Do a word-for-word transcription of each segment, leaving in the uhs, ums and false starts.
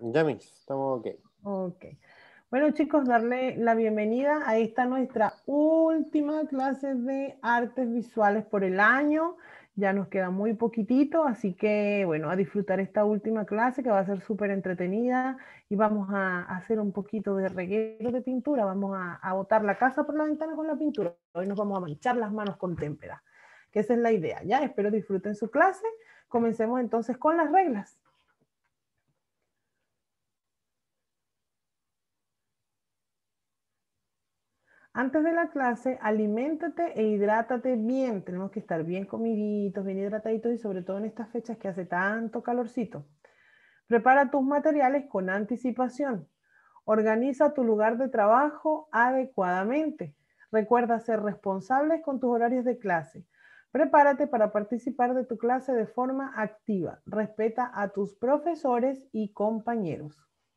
Ya, Miss, estamos ok. Ok. Bueno, chicos, darle la bienvenida a esta nuestra última clase de artes visuales por el año. Ya nos queda muy poquitito, así que, bueno, a disfrutar esta última clase que va a ser súper entretenida y vamos a hacer un poquito de reguero de pintura. Vamos a, a botar la casa por la ventana con la pintura. Hoy nos vamos a manchar las manos con témpera, que esa es la idea. Ya, espero disfruten su clase. Comencemos entonces con las reglas. Antes de la clase, aliméntate e hidrátate bien. Tenemos que estar bien comiditos, bien hidrataditos y sobre todo en estas fechas que hace tanto calorcito. Prepara tus materiales con anticipación. Organiza tu lugar de trabajo adecuadamente. Recuerda ser responsables con tus horarios de clase. Prepárate para participar de tu clase de forma activa. Respeta a tus profesores y compañeros.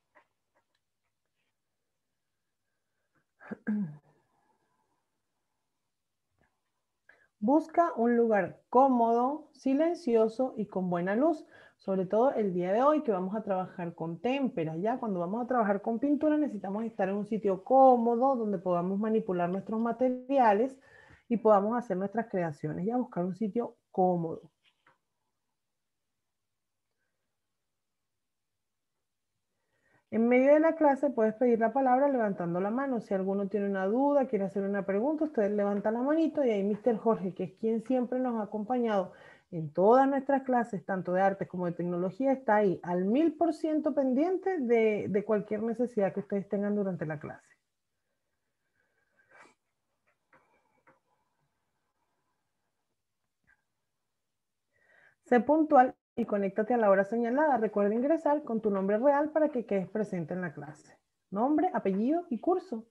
Busca un lugar cómodo, silencioso y con buena luz, sobre todo el día de hoy que vamos a trabajar con témpera. Ya cuando vamos a trabajar con pintura necesitamos estar en un sitio cómodo donde podamos manipular nuestros materiales y podamos hacer nuestras creaciones. Ya buscar un sitio cómodo. En medio de la clase puedes pedir la palabra levantando la mano. Si alguno tiene una duda, quiere hacer una pregunta, usted levanta la manito y ahí mister Jorge, que es quien siempre nos ha acompañado en todas nuestras clases, tanto de artes como de tecnología, está ahí al mil por ciento pendiente de, de cualquier necesidad que ustedes tengan durante la clase. Sé puntual y conéctate a la hora señalada. Recuerda ingresar con tu nombre real para que quedes presente en la clase. Nombre, apellido y curso.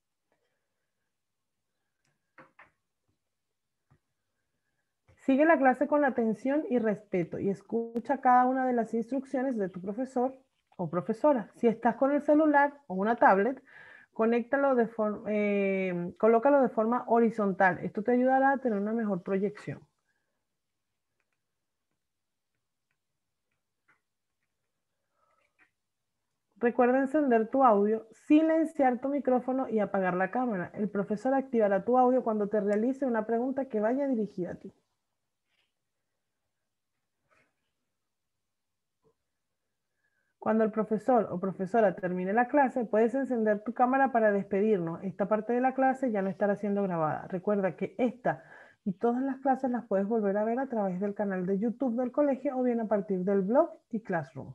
Sigue la clase con atención y respeto y escucha cada una de las instrucciones de tu profesor o profesora. Si estás con el celular o una tablet, conéctalo de eh, colócalo de forma horizontal. Esto te ayudará a tener una mejor proyección. Recuerda encender tu audio, silenciar tu micrófono y apagar la cámara. El profesor activará tu audio cuando te realice una pregunta que vaya dirigida a ti. Cuando el profesor o profesora termine la clase, puedes encender tu cámara para despedirnos. Esta parte de la clase ya no estará siendo grabada. Recuerda que esta y todas las clases las puedes volver a ver a través del canal de YouTube del colegio o bien a partir del blog y Classroom.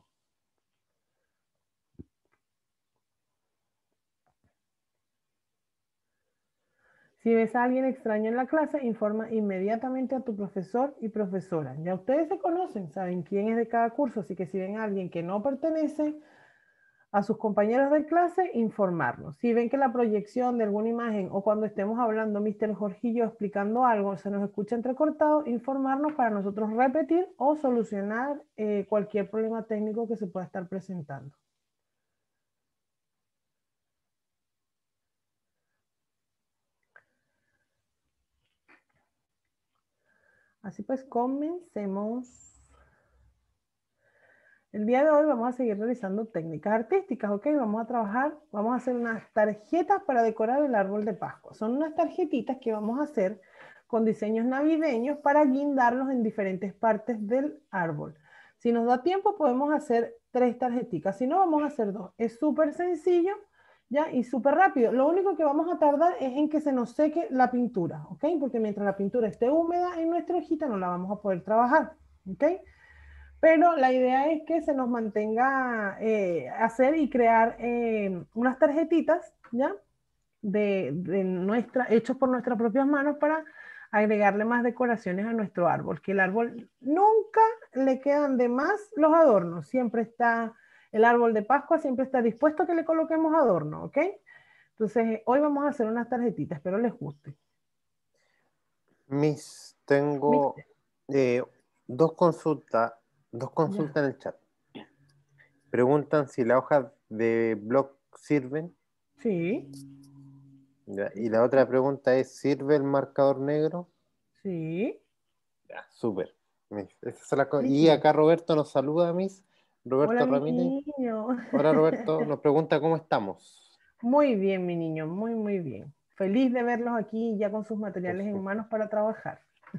Si ves a alguien extraño en la clase, informa inmediatamente a tu profesor y profesora. Ya ustedes se conocen, saben quién es de cada curso, así que si ven a alguien que no pertenece a sus compañeros de clase, informarnos. Si ven que la proyección de alguna imagen o cuando estemos hablando mister Jorgillo explicando algo se nos escucha entrecortado, informarnos para nosotros repetir o solucionar eh, cualquier problema técnico que se pueda estar presentando. Así pues, comencemos. El día de hoy vamos a seguir realizando técnicas artísticas, ¿ok? Vamos a trabajar, vamos a hacer unas tarjetas para decorar el árbol de Pascua. Son unas tarjetitas que vamos a hacer con diseños navideños para guindarlos en diferentes partes del árbol. Si nos da tiempo podemos hacer tres tarjetitas, si no vamos a hacer dos. Es súper sencillo, ¿ya? Y súper rápido. Lo único que vamos a tardar es en que se nos seque la pintura, ¿ok? Porque mientras la pintura esté húmeda en nuestra hojita no la vamos a poder trabajar, ¿ok? Pero la idea es que se nos mantenga eh, hacer y crear eh, unas tarjetitas, ¿ya? De, de nuestra, hechos por nuestras propias manos para agregarle más decoraciones a nuestro árbol. Que el árbol nunca le quedan de más los adornos. Siempre está, el árbol de Pascua siempre está dispuesto a que le coloquemos adorno, ¿ok? Entonces, hoy vamos a hacer unas tarjetitas, espero les guste. Miss, tengo ¿Viste? eh, dos consultas, dos Ya. consultas en el chat. Preguntan si las hojas de blog sirven. Sí, Ya, y la otra pregunta es, ¿sirve el marcador negro? sí. Ya, súper. Miss, esas son las co- y ¿Viste? acá Roberto nos saluda, Miss. Roberto Hola, mi Ramírez. niño. Hola Roberto, nos pregunta cómo estamos. Muy bien, mi niño, muy, muy bien. Feliz de verlos aquí ya con sus materiales en Perfecto. manos para trabajar.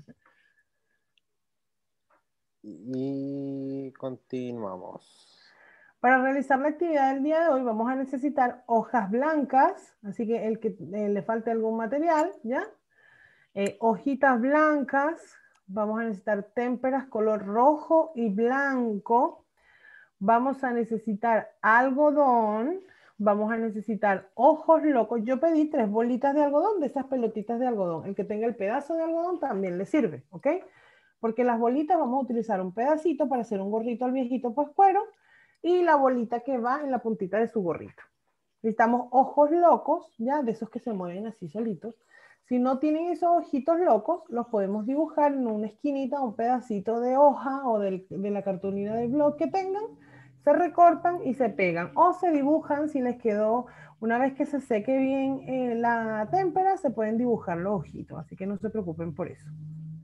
Y continuamos. Para realizar la actividad del día de hoy vamos a necesitar hojas blancas, así que el que eh, le falte algún material, ¿ya? Eh, hojitas blancas, vamos a necesitar témperas color rojo y blanco, vamos a necesitar algodón, vamos a necesitar ojos locos. Yo pedí tres bolitas de algodón, de esas pelotitas de algodón. El que tenga el pedazo de algodón también le sirve, ¿ok? Porque las bolitas vamos a utilizar un pedacito para hacer un gorrito al viejito pascuero y la bolita que va en la puntita de su gorrito. Necesitamos ojos locos, ya, de esos que se mueven así solitos. Si no tienen esos ojitos locos, los podemos dibujar en una esquinita, un pedacito de hoja o del, de la cartulina del blog que tengan, se recortan y se pegan. O se dibujan si les quedó, una vez que se seque bien eh, la témpera, se pueden dibujar los ojitos, así que no se preocupen por eso.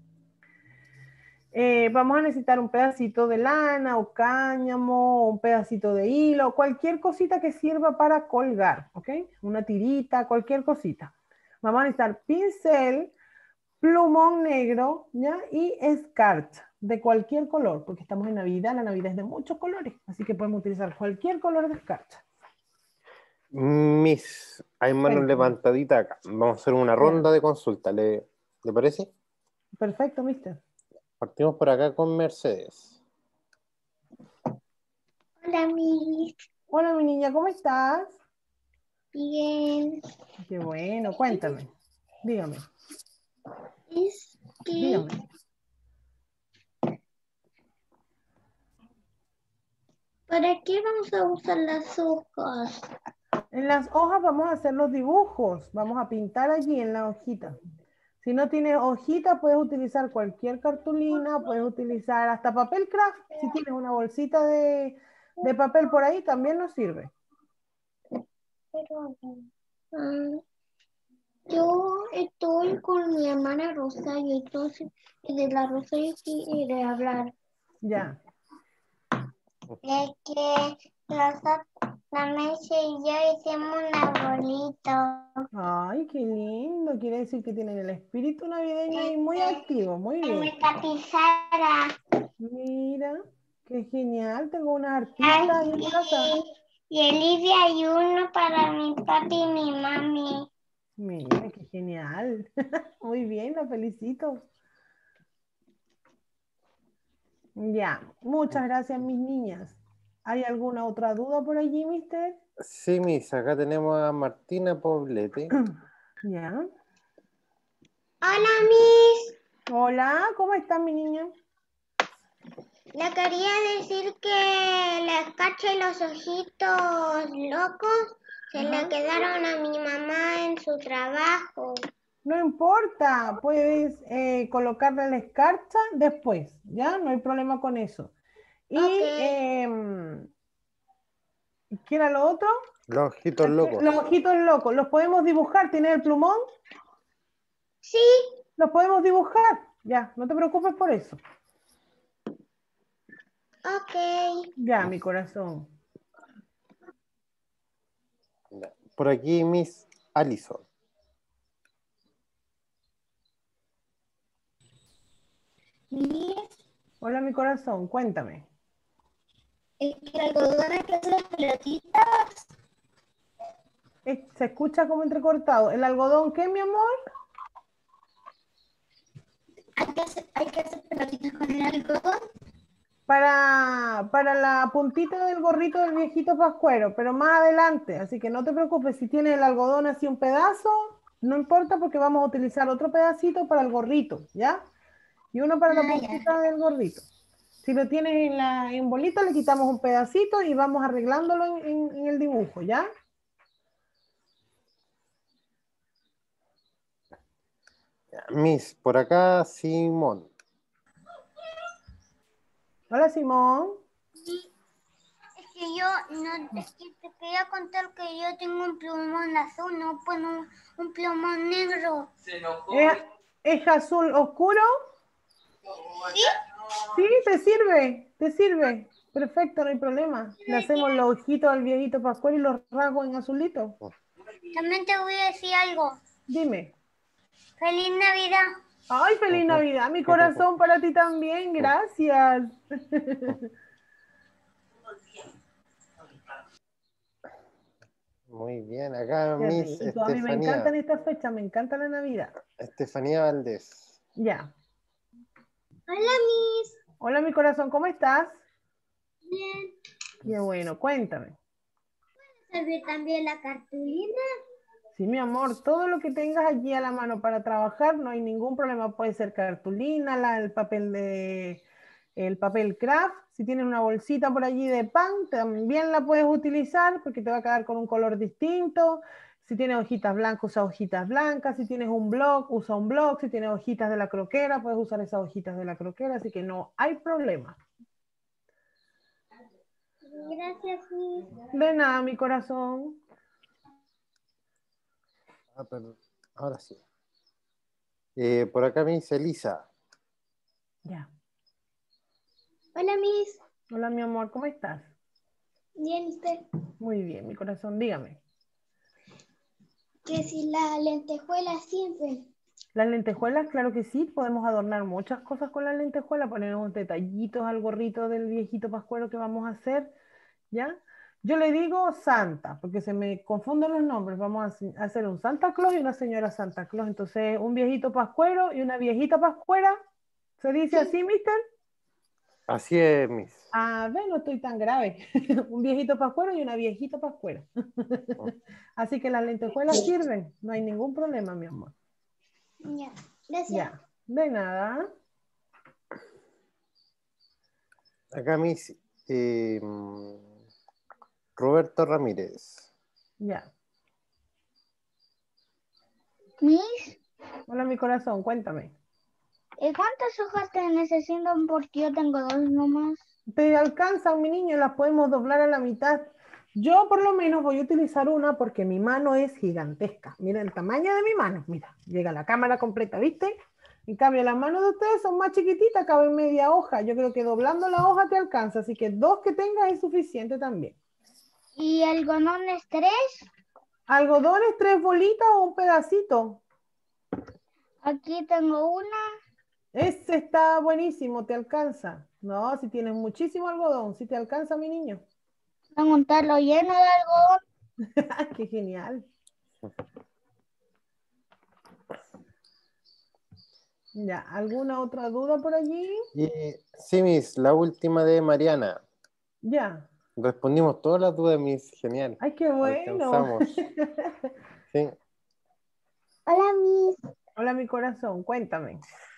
Eh, vamos a necesitar un pedacito de lana o cáñamo, un pedacito de hilo, cualquier cosita que sirva para colgar, ¿ok? Una tirita, cualquier cosita. Vamos a necesitar pincel, plumón negro, ¿ya? Y escarcha de cualquier color, porque estamos en Navidad, la Navidad es de muchos colores, así que podemos utilizar cualquier color de escarcha. Miss, hay manos Cuéntame. levantaditas acá. Vamos a hacer una Ya. ronda de consulta. ¿Le, ¿le parece? Perfecto, mister. Partimos por acá con Mercedes. Hola, Miss. Hola, mi niña, ¿cómo estás? Bien. Qué bueno, cuéntame. Dígame, Es que, dígame. ¿para qué vamos a usar las hojas? En las hojas vamos a hacer los dibujos, vamos a pintar allí en la hojita. Si no tienes hojita, puedes utilizar cualquier cartulina, puedes utilizar hasta papel craft. Si tienes una bolsita de, de papel por ahí, también nos sirve. Pero, ah, yo estoy con mi hermana Rosario, entonces de la Rosario quiere hablar. Ya. De que nosotros, la Messi y yo hicimos un arbolito. Ay, qué lindo. Quiere decir que tienen el espíritu navideño ahí muy activo. Muy En bien. mi tapizara. Mira, qué genial. Tengo una Ay, artista ahí en casa. y, y Olivia y uno para mi papi y mi mami. Mira, qué genial. Muy bien, la felicito. Ya, muchas gracias, mis niñas. ¿Hay alguna otra duda por allí, mister? Sí, Miss, acá tenemos a Martina Poblete. Ya. Hola, Miss. Hola, ¿cómo está mi niña? Le quería decir que la escarcha y los ojitos locos se Ajá. le quedaron a mi mamá en su trabajo. No importa, puedes eh, colocarle la escarcha después, ¿ya? No hay problema con eso. Y, Ok. em, ¿qué era lo otro? Los ojitos locos. Los ojitos locos, ¿los podemos dibujar? ¿Tienes el plumón? Sí. Los podemos dibujar, ya, no te preocupes por eso. Ok. Ya, mi corazón. Por aquí, Miss Allison. Miss, Hola, mi corazón, cuéntame. el algodón hay que hacer las pelotitas. Eh, Se escucha como entrecortado. ¿El algodón qué, mi amor? Hay que hacer, hay que hacer pelotitas con el algodón. Para, para la puntita del gorrito del viejito pascuero, pero más adelante. Así que no te preocupes, si tienes el algodón así un pedazo, no importa porque vamos a utilizar otro pedacito para el gorrito, ¿ya? Y uno para la Ah, ya. puntita del gorrito. Si lo tienes en, la, en bolita, le quitamos un pedacito y vamos arreglándolo en, en, en el dibujo, ¿ya? Miss, por acá, Simón. Hola, Simón. Sí, es que yo no, es que te quería contar que yo tengo un plumón azul, no pues un, un plumón negro. ¿Es, es azul oscuro? ¿Sí? Sí, te sirve, te sirve. Perfecto, no hay problema. Le hacemos los ojitos al viejito Pascual y los rasgos en azulito. También te voy a decir algo. Dime. ¡Feliz Navidad! ¡Ay, feliz Navidad! Mi corazón para ti también, gracias. Muy bien, acá Qué Miss rico. A mí me Estefanía. encantan estas fechas, me encanta la Navidad. Estefanía Valdés. Ya. Hola, Miss. Hola, mi corazón, ¿cómo estás? Bien. Qué bueno, cuéntame. ¿Servir también la cartulina? Sí, mi amor, todo lo que tengas allí a la mano para trabajar, no hay ningún problema. Puede ser cartulina, la- el papel de, el papel craft. Si tienes una bolsita por allí de pan, también la puedes utilizar porque te va a quedar con un color distinto. Si tienes hojitas blancas, usa hojitas blancas. Si tienes un blog, usa un blog. Si tienes hojitas de la croquera, puedes usar esas hojitas de la croquera. Así que no hay problema. Gracias, Miss. De nada, mi corazón. Ah, perdón. Ahora sí. Eh, por acá me dice Elisa. Ya. Hola, Miss. Hola, mi amor, ¿cómo estás? Bien, usted. Muy bien, mi corazón, dígame. Que si la lentejuela siempre. Las lentejuelas, claro que sí, podemos adornar muchas cosas con las lentejuelas, poner unos detallitos al gorrito del viejito pascuero que vamos a hacer, ¿ya? Yo le digo Santa, porque se me confunden los nombres. Vamos a hace- a hacer un Santa Claus y una señora Santa Claus. Entonces, un viejito pascuero y una viejita pascuera. ¿Se dice así, mister? Así es, Miss. A ver, no estoy tan grave. Un viejito pascuero y una viejita pascuera. Así que las lentejuelas sirven, no hay ningún problema, mi amor. Ya. Gracias. Ya, de nada. Acá Miss eh, Roberto Ramírez. Ya. Miss, Hola, mi corazón, cuéntame. ¿y cuántas hojas te necesitan? Porque yo tengo dos nomás. ¿Te alcanzan, mi niño? Las podemos doblar a la mitad. Yo por lo menos voy a utilizar una porque mi mano es gigantesca. Mira el tamaño de mi mano. Mira, llega la cámara completa, ¿viste? En cambio, las manos de ustedes son más chiquititas, caben media hoja. Yo creo que doblando la hoja te alcanza, así que dos que tengas es suficiente también. ¿Y algodones tres? ¿Algodones, tres bolitas o un pedacito? Aquí tengo una. Ese está buenísimo, te alcanza. No, si tienes muchísimo algodón, si te alcanza, mi niño. Tengo un tarro lleno de algodón. Qué genial. Ya, ¿alguna otra duda por allí? Y sí, Miss, la última de Mariana. Ya. Respondimos todas las dudas, Miss. Genial. Ay, qué bueno. Alcanzamos. Sí. Hola, Miss. Hola, mi corazón, cuéntame.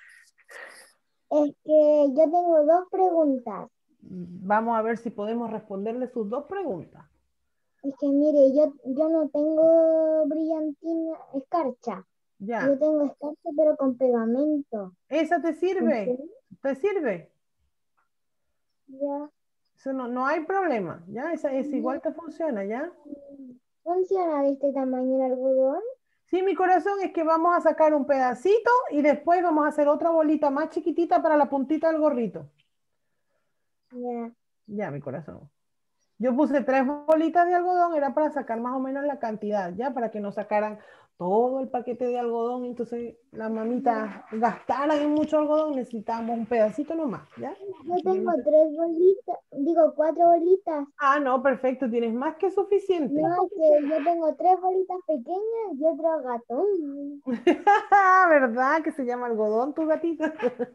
Es que yo tengo dos preguntas. Vamos a ver si podemos responderle sus dos preguntas. Es que mire, yo, yo no tengo brillantina, escarcha. Ya. Yo tengo escarcha, pero con pegamento. ¿Esa te sirve? ¿Funciona? ¿Te sirve? Ya. Eso no, no hay problema, ¿ya? Esa es igual te funciona, ¿ya? ¿Funciona de este tamaño el algodón? Sí, mi corazón, es que vamos a sacar un pedacito y después vamos a hacer otra bolita más chiquitita para la puntita del gorrito. Ya. Ya, mi corazón. Yo puse tres bolitas de algodón, era para sacar más o menos la cantidad, ya, para que no sacaran todo el paquete de algodón, entonces las mamitas gastaran en mucho algodón, necesitábamos un pedacito nomás, ¿ya? Yo Así que tengo no te- tres bolitas, digo cuatro bolitas. Ah, no, perfecto, tienes más que suficiente. No, es que yo tengo tres bolitas pequeñas y otro gatón. ¿Verdad? Que se llama algodón tu gatito.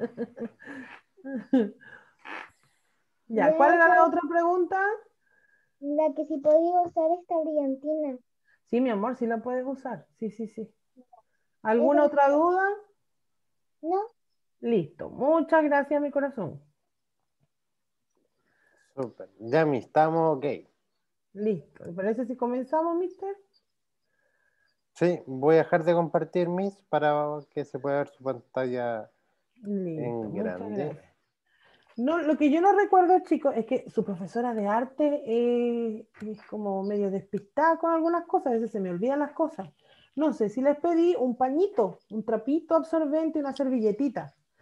Ya, ¿cuál Ya era esa la es otra pregunta? la que si podía usar esta brillantina. Sí, mi amor, sí la puedes usar. Sí, sí, sí. Esa ¿Alguna es- otra duda? ¿No? Listo. Muchas gracias, mi corazón. Súper. Ya, Miss, estamos ok. Listo. ¿Le parece si comenzamos, mister? Sí, voy a dejar de compartir Miss para que se pueda ver su pantalla Listo, en muchas grande. gracias. No, lo que yo no recuerdo, chicos, es que su profesora de arte eh, es como medio despistada con algunas cosas, a veces se me olvidan las cosas. No sé si les pedí un pañito, un trapito absorbente y una servilletita.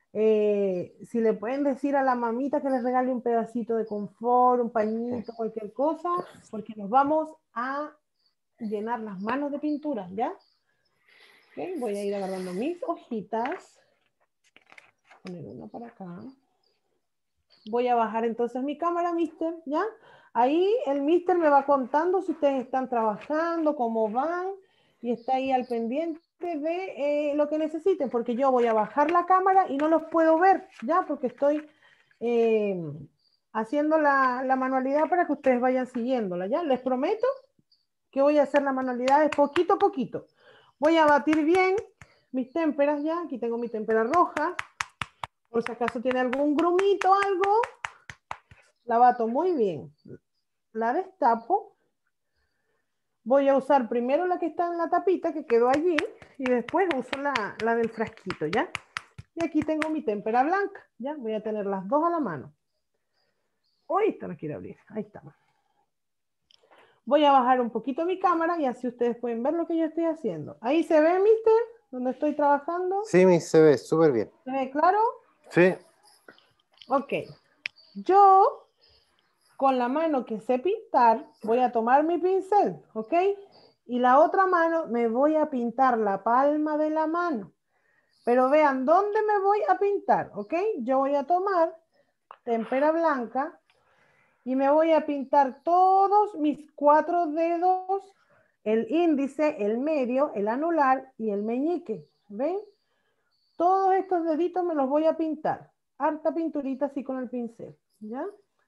Eh, si le pueden decir a la mamita que les regale un pedacito de confort, un pañito, cualquier cosa, porque nos vamos a llenar las manos de pintura, ¿ya? Okay, voy a ir agarrando mis hojitas. Poner una para acá. Voy a bajar entonces mi cámara, mister, ¿ya? Ahí el mister me va contando si ustedes están trabajando, cómo van, y está ahí al pendiente de eh, lo que necesiten, porque yo voy a bajar la cámara y no los puedo ver, ¿ya? Porque estoy eh, haciendo la, la manualidad para que ustedes vayan siguiéndola, ¿ya? Les prometo que voy a hacer la manualidad de poquito a poquito. Voy a batir bien mis témperas, ¿ya? Aquí tengo mi témpera roja. Por si acaso tiene algún grumito o algo, la bato muy bien. La destapo. Voy a usar primero la que está en la tapita que quedó allí y después uso la, la del frasquito, ¿ya? Y aquí tengo mi témpera blanca, ¿ya? Voy a tener las dos a la mano. Uy, esta no quiere abrir. Ahí está. Voy a bajar un poquito mi cámara y así ustedes pueden ver lo que yo estoy haciendo. Ahí se ve, mister, donde estoy trabajando. Sí, Miss, se ve súper bien. ¿Se ve claro? Sí. Ok. Yo, con la mano que sé pintar, voy a tomar mi pincel, ¿ok? Y la otra mano me voy a pintar la palma de la mano. Pero vean dónde me voy a pintar, ¿ok? Yo voy a tomar témpera blanca y me voy a pintar todos mis cuatro dedos, el índice, el medio, el anular y el meñique. ¿Ven? Todos estos deditos me los voy a pintar. Harta pinturita así con el pincel, ¿ya?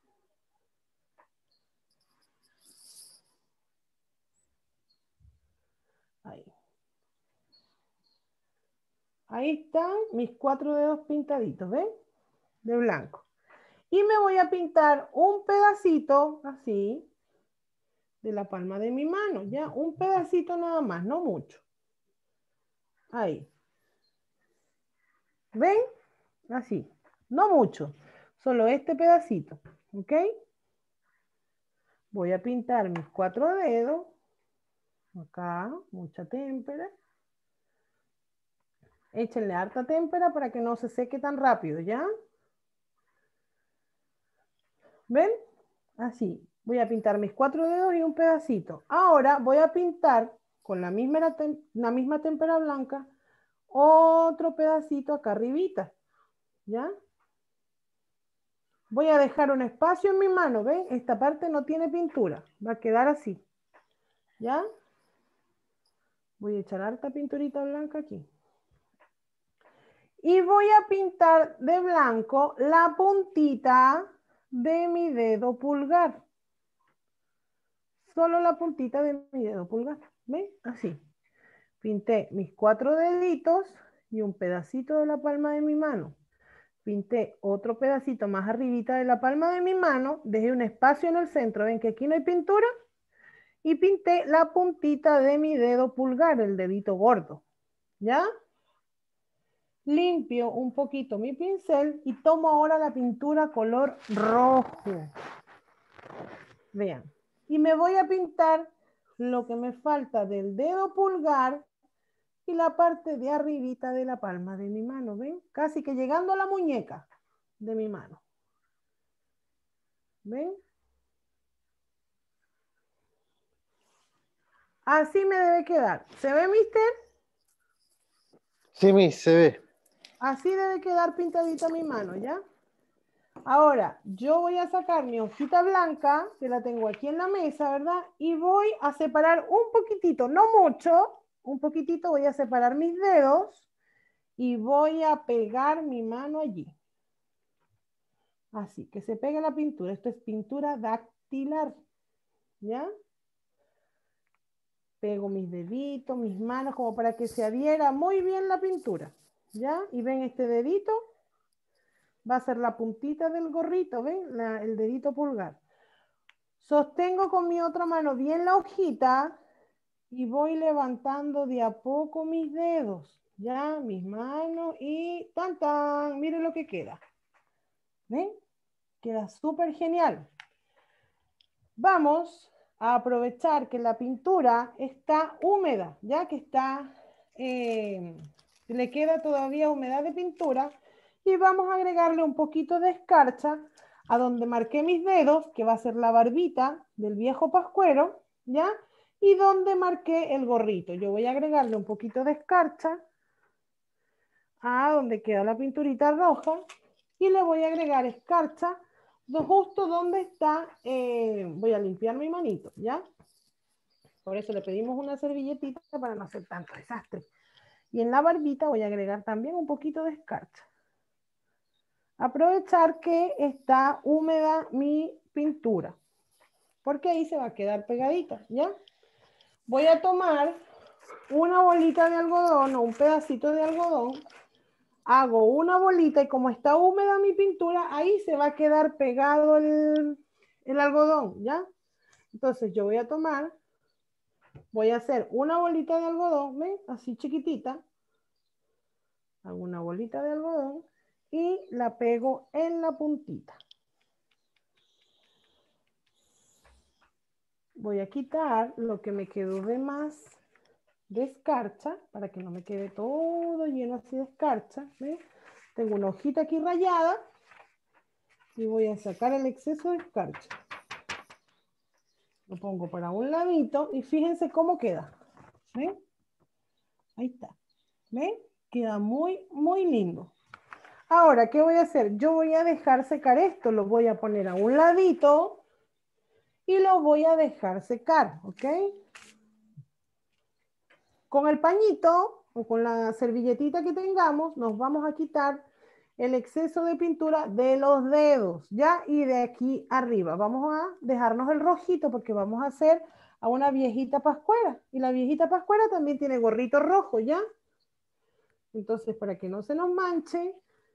Ahí. Ahí están mis cuatro dedos pintaditos, ¿ven? De blanco. Y me voy a pintar un pedacito, así, de la palma de mi mano, ¿ya? Un pedacito nada más, no mucho. Ahí. ¿Ven? Así. No mucho. Solo este pedacito, ¿ok? Voy a pintar mis cuatro dedos. Acá, mucha témpera. Échenle harta témpera para que no se seque tan rápido, ¿ya? ¿Ven? Así. Voy a pintar mis cuatro dedos y un pedacito. Ahora voy a pintar con la misma, la misma témpera blanca otro pedacito acá arribita, ¿ya? Voy a dejar un espacio en mi mano, ¿ven? Esta parte no tiene pintura, va a quedar así, ¿ya? Voy a echar harta pinturita blanca aquí. Y voy a pintar de blanco la puntita de mi dedo pulgar. Solo la puntita de mi dedo pulgar, ¿ven? Así. Pinté mis cuatro deditos y un pedacito de la palma de mi mano. Pinté otro pedacito más arribita de la palma de mi mano, dejé un espacio en el centro, ven que aquí no hay pintura, y pinté la puntita de mi dedo pulgar, el dedito gordo, ¿ya? Limpio un poquito mi pincel y tomo ahora la pintura color rojo. Vean, y me voy a pintar lo que me falta del dedo pulgar y la parte de arribita de la palma de mi mano, ¿ven? Casi que llegando a la muñeca de mi mano. ¿Ven? Así me debe quedar. ¿Se ve, mister? Sí, Miss, se ve. Así debe quedar pintadita mi mano, ¿ya? Ahora, yo voy a sacar mi hojita blanca, que la tengo aquí en la mesa, ¿verdad? Y voy a separar un poquitito, no mucho, un poquitito voy a separar mis dedos y voy a pegar mi mano allí. Así, que se pegue la pintura. Esto es pintura dactilar, ¿ya? Pego mis deditos, mis manos, como para que se adhiera muy bien la pintura, ¿ya? Y ven este dedito, va a ser la puntita del gorrito, ¿ven? La, el dedito pulgar. Sostengo con mi otra mano bien la hojita y voy levantando de a poco mis dedos, ¿ya? Mis manos y ¡tan, tan! Miren lo que queda. ¿Ven? Queda súper genial. Vamos a aprovechar que la pintura está húmeda, ya que está, eh, le queda todavía humedad de pintura, y vamos a agregarle un poquito de escarcha a donde marqué mis dedos, que va a ser la barbita del viejo pascuero, ¿ya? Y donde marqué el gorrito. Yo voy a agregarle un poquito de escarcha a donde queda la pinturita roja y le voy a agregar escarcha justo donde está, eh, voy a limpiar mi manito, ¿ya? Por eso le pedimos una servilletita para no hacer tanto desastre. Y en la barbita voy a agregar también un poquito de escarcha. Aprovechar que está húmeda mi pintura, porque ahí se va a quedar pegadita, ¿ya? Voy a tomar una bolita de algodón o un pedacito de algodón, hago una bolita y como está húmeda mi pintura, ahí se va a quedar pegado el, el algodón, ¿ya? Entonces yo voy a tomar, voy a hacer una bolita de algodón, ¿ven? Así chiquitita, hago una bolita de algodón y la pego en la puntita. Voy a quitar lo que me quedó de más de escarcha, para que no me quede todo lleno así de escarcha. ¿Ven? Tengo una hojita aquí rayada y voy a sacar el exceso de escarcha. Lo pongo para un ladito y fíjense cómo queda. ¿Ven? Ahí está. ¿Ven? Queda muy, muy lindo. Ahora, ¿qué voy a hacer? Yo voy a dejar secar esto, lo voy a poner a un ladito y lo voy a dejar secar, ¿ok? Con el pañito o con la servilletita que tengamos, nos vamos a quitar el exceso de pintura de los dedos, ¿ya? Y de aquí arriba. Vamos a dejarnos el rojito porque vamos a hacer a una viejita pascuera. Y la viejita pascuera también tiene gorrito rojo, ¿ya? Entonces, para que no se nos manche,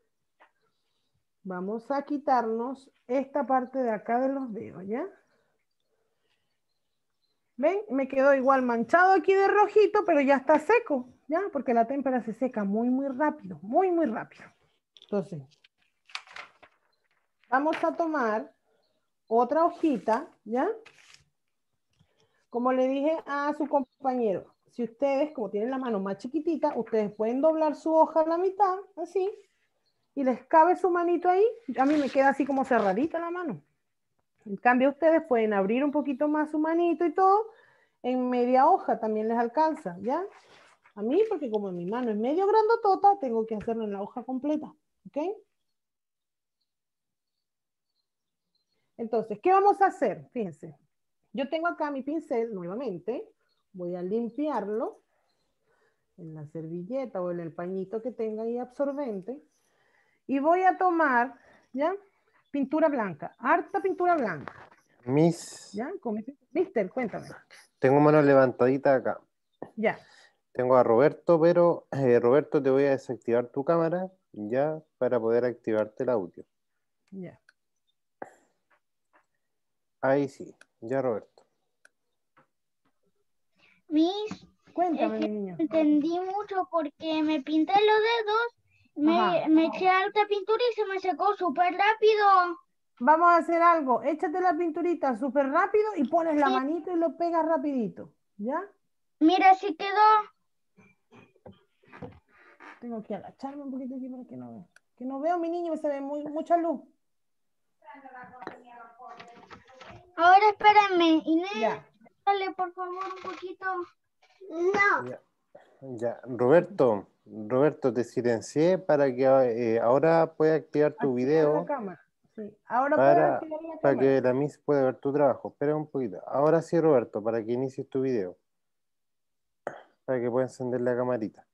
vamos a quitarnos esta parte de acá de los dedos, ¿ya? ¿Ven? Me quedó igual manchado aquí de rojito, pero ya está seco, ¿ya? Porque la témpera se seca muy, muy rápido, muy, muy rápido. Entonces, vamos a tomar otra hojita, ¿ya? Como le dije a su compañero, si ustedes, como tienen la mano más chiquitita, ustedes pueden doblar su hoja a la mitad, así, y les cabe su manito ahí. A mí me queda así como cerradita la mano. En cambio, ustedes pueden abrir un poquito más su manito y todo. En media hoja también les alcanza, ¿ya? A mí, porque como mi mano es medio grandotota, tengo que hacerlo en la hoja completa, ¿ok? Entonces, ¿qué vamos a hacer? Fíjense, yo tengo acá mi pincel nuevamente, voy a limpiarlo en la servilleta o en el pañito que tenga ahí absorbente y voy a tomar, ¿ya? Pintura blanca, harta pintura blanca. Miss, ¿Ya? Con mi- Mister, cuéntame. tengo mano levantadita acá. Ya. Tengo a Roberto, pero eh, Roberto, te voy a desactivar tu cámara ya para poder activarte el audio. Ya. Ahí sí, ya Roberto. Miss, Cuéntame, es mi que niño. entendí mucho porque me pinté los dedos, me, Ajá. me eché alta pintura y se me secó súper rápido. Vamos a hacer algo. Échate la pinturita súper rápido y pones la Sí, manito y lo pegas rapidito. ¿Ya? mira, así quedó. Tengo que agacharme un poquito aquí para que no vea. Que no veo, mi niño, se ve muy, mucha luz. Ahora espérame, Inés, Ya. dale por favor un poquito. No. Ya, ya. Roberto, Roberto, te silencié para que eh, ahora pueda activar tu Activar la video cámara. Sí. Ahora puedes para, activar la para cámara. que la Miss pueda ver tu trabajo. Espera un poquito. Ahora sí, Roberto, para que inicies tu video. Para que pueda encender la camarita.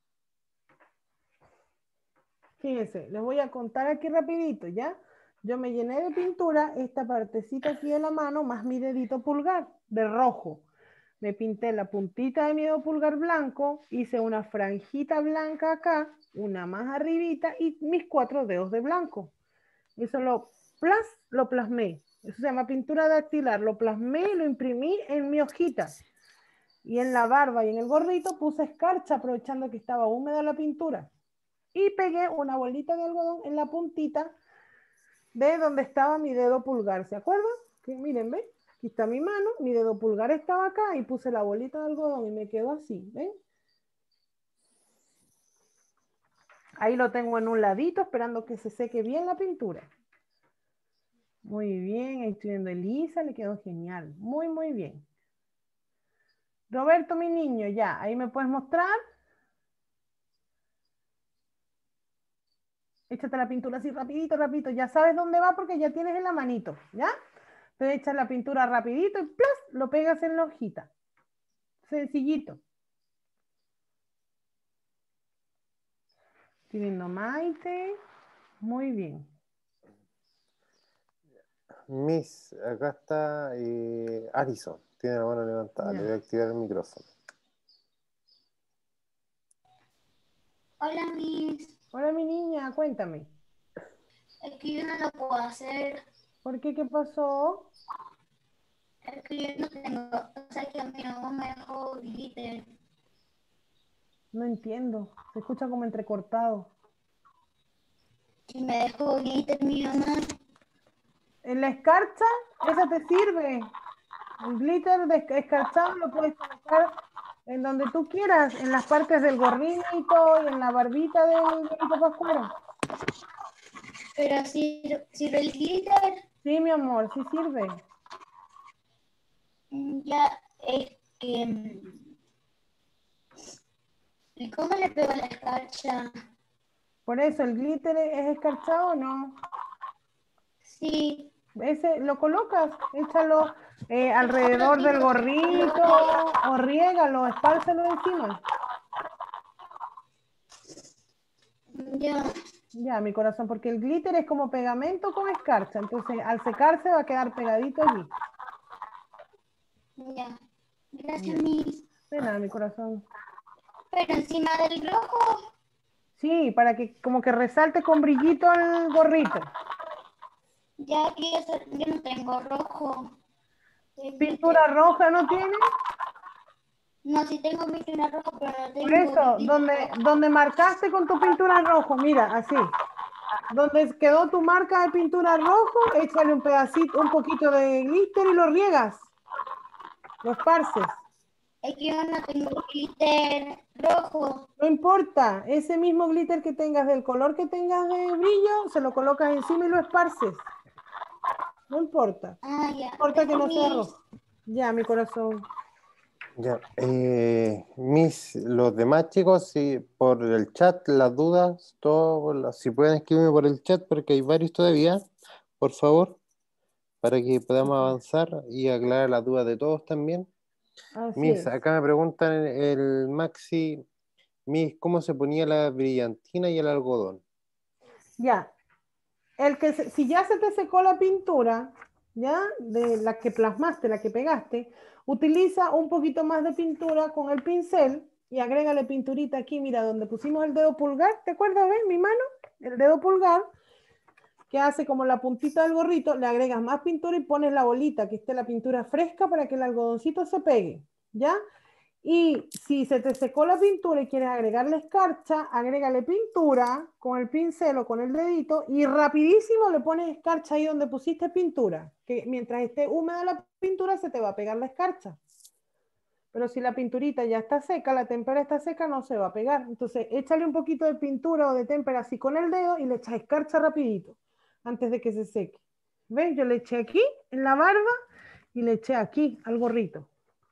Fíjense, les voy a contar aquí rapidito, ¿ya? Yo me llené de pintura esta partecita aquí de la mano, más mi dedito pulgar, de rojo. Me pinté la puntita de mi dedo pulgar blanco, hice una franjita blanca acá, una más arribita y mis cuatro dedos de blanco. Eso lo, plas, lo plasmé. Eso se llama pintura dactilar. Lo plasmé y lo imprimí en mi hojita. Y en la barba y en el gorrito puse escarcha aprovechando que estaba húmeda la pintura. Y pegué una bolita de algodón en la puntita de donde estaba mi dedo pulgar. ¿Se acuerdan? Que miren, ¿ven? Aquí está mi mano, mi dedo pulgar estaba acá y puse la bolita de algodón y me quedó así, ¿ven? Ahí lo tengo en un ladito esperando que se seque bien la pintura. Muy bien, ahí estoy viendo a Elisa, le quedó genial. Muy, muy bien. Roberto, mi niño, ya, ahí me puedes mostrar. Échate la pintura así rapidito, rapidito. Ya sabes dónde va porque ya tienes en la manito, ¿ya? Te echas la pintura rapidito y ¡plas! Lo pegas en la hojita. Sencillito. Estoy viendo Maite. Muy bien. Miss, acá está eh, Alison. Tiene la mano levantada. Ya. Le voy a activar el micrófono. Hola, Miss. Hola, mi niña, cuéntame. Es que yo no lo puedo hacer. ¿Por qué? ¿Qué pasó? Es que yo no tengo. O sea, que mi mamá me dejó glitter. No entiendo. Se escucha como entrecortado. Y me dejó glitter mi mamá. En la escarcha, esa te sirve. El glitter de escarchado lo puedes colocar en donde tú quieras, en las partes del gorrito y en la barbita del gorrito pascuero. Pero sirve, sirve el glitter. Sí, mi amor, sí sirve. Mm, Ya, es que. mm, ¿Y cómo le pego la escarcha? Por eso, ¿el glitter es escarchado o no? Sí. Ese lo colocas, échalo eh, alrededor del gorrito o riégalo, espárselo encima. Ya, Ya, mi corazón, porque el glitter es como pegamento con escarcha, entonces al secarse va a quedar pegadito allí. ya. Gracias, Ya. Miss. De nada, mi corazón. Pero encima del rojo. Sí, para que como que resalte con brillito el gorrito. Ya que yo, so- yo no tengo rojo. de Pintura glitter. roja no tiene. No, sí tengo pintura roja, pero no Por tengo eso, glitter donde, rojo. donde marcaste con tu pintura rojo, mira, así. Donde quedó tu marca de pintura rojo, échale un pedacito, un poquito de glitter y lo riegas. Lo esparces. Es que yo no tengo glitter rojo. No importa, ese mismo glitter que tengas, del color que tengas de brillo, se lo colocas encima y lo esparces. No importa. Ah, No ya. importa que Gracias, no sea Miss. rojo. Ya, mi corazón. Ya. Eh, Miss, los demás chicos, si por el chat, las dudas, todo, las- si pueden escribirme por el chat, porque hay varios todavía, por favor, para que podamos avanzar y aclarar las dudas de todos también. Así Miss, es. acá me preguntan el, el Maxi, Miss, ¿cómo se ponía la brillantina y el algodón? Ya. El que se- si ya se te secó la pintura, ya, de la que plasmaste, la que pegaste, utiliza un poquito más de pintura con el pincel y agrégale pinturita aquí, mira, donde pusimos el dedo pulgar, ¿te acuerdas, ves, mi mano? El dedo pulgar, que hace como la puntita del gorrito, le agregas más pintura y pones la bolita, que esté la pintura fresca para que el algodoncito se pegue, ¿ya? Y si se te secó la pintura y quieres agregarle escarcha, agrégale pintura con el pincel o con el dedito y rapidísimo le pones escarcha ahí donde pusiste pintura, que mientras esté húmeda la pintura se te va a pegar la escarcha. Pero si la pinturita ya está seca, la témpera está seca, no se va a pegar. Entonces échale un poquito de pintura o de témpera así con el dedo y le echas escarcha rapidito antes de que se seque. ¿Ves? Yo le eché aquí en la barba y le eché aquí al gorrito.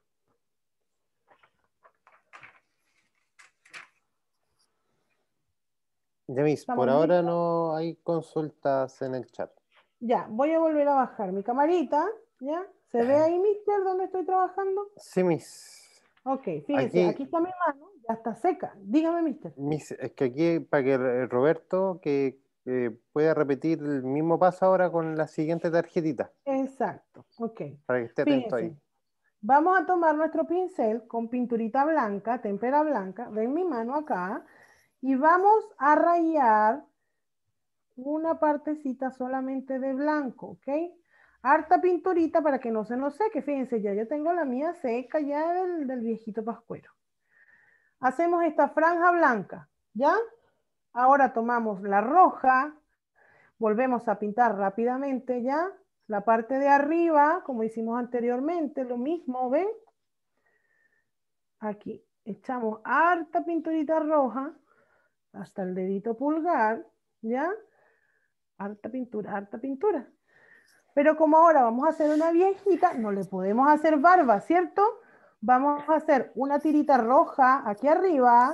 Ya, Miss, por ¿Estamos ahora listos? no hay consultas en el chat. Ya, voy a volver a bajar mi camarita, ¿ya? ¿Se ve ahí, mister, donde estoy trabajando? Sí, Miss. Ok, fíjese, Aquí, aquí está mi mano, ya está seca. Dígame, mister. Miss, es que aquí, para que eh, Roberto que eh, pueda repetir el mismo paso ahora con la siguiente tarjetita, Exacto, ok. para que esté atento ahí. Fíjense, vamos a tomar nuestro pincel con pinturita blanca, témpera blanca, ven mi mano acá, y vamos a rayar una partecita solamente de blanco, ¿ok? Harta pinturita para que no se nos seque. Fíjense, ya yo tengo la mía seca ya del, del viejito pascuero. Hacemos esta franja blanca, ¿ya? Ahora tomamos la roja, volvemos a pintar rápidamente, ¿ya? La parte de arriba, como hicimos anteriormente, lo mismo, ¿ven? Aquí echamos harta pinturita roja hasta el dedito pulgar, ¿ya? Harta pintura, harta pintura. Pero como ahora vamos a hacer una viejita, no le podemos hacer barba, ¿cierto? Vamos a hacer una tirita roja aquí arriba.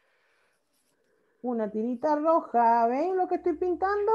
Una tirita roja, ¿ven lo que estoy pintando?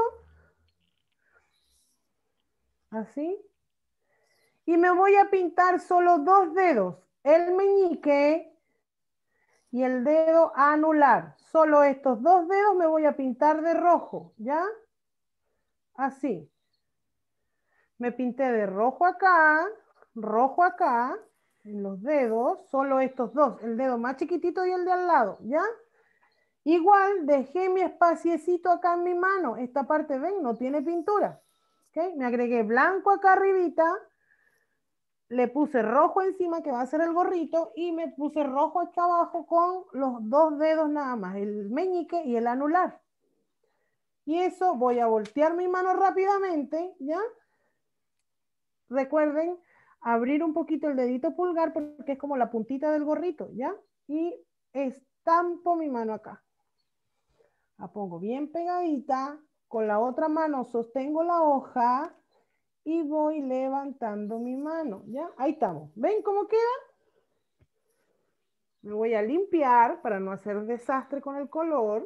Así. Y me voy a pintar solo dos dedos, el meñique y el dedo anular. Solo estos dos dedos me voy a pintar de rojo, ¿ya? Así. Me pinté de rojo acá, rojo acá, en los dedos, solo estos dos, el dedo más chiquitito y el de al lado, ¿ya? Igual dejé mi espaciecito acá en mi mano. Esta parte, ven, no tiene pintura. ¿Okay? Me agregué blanco acá arribita, le puse rojo encima, que va a ser el gorrito, y me puse rojo acá abajo con los dos dedos nada más, el meñique y el anular. Y eso voy a voltear mi mano rápidamente, ¿ya? Recuerden abrir un poquito el dedito pulgar porque es como la puntita del gorrito, ¿ya? Y estampo mi mano acá. La pongo bien pegadita, con la otra mano sostengo la hoja y voy levantando mi mano, ¿ya? Ahí estamos. ¿Ven cómo queda? Me voy a limpiar para no hacer desastre con el color.